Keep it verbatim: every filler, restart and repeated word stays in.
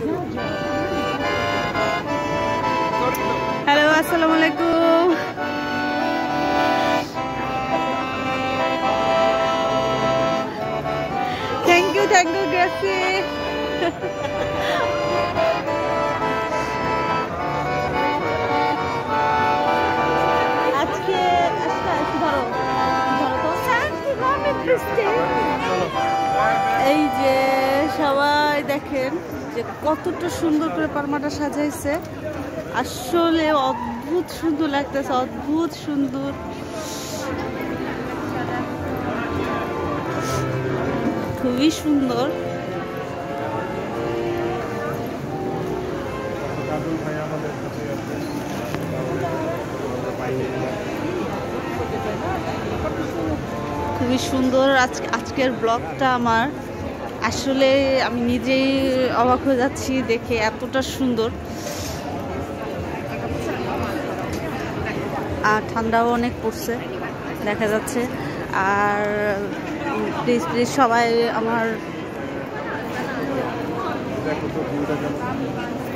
Hello, আসসালামু আলাইকুম। Thank you thank you Gracie. আজকে ধরো এই যে সবাই দেখেন যে কতটা সুন্দর করে পারমাটা সাজাইছে। আসলে অদ্ভুত সুন্দর লাগতেছে, অদ্ভুত সুন্দর। খুবই সুন্দর। খুবই সুন্দর। আজকে আজকের ব্লগটা আমার আসলে আমি নিজেই অবাক হয়ে যাচ্ছি দেখে, এতটা সুন্দর। আর ঠান্ডাও অনেক পড়ছে দেখা যাচ্ছে। আর প্লিজ প্লিজ সবাই আমার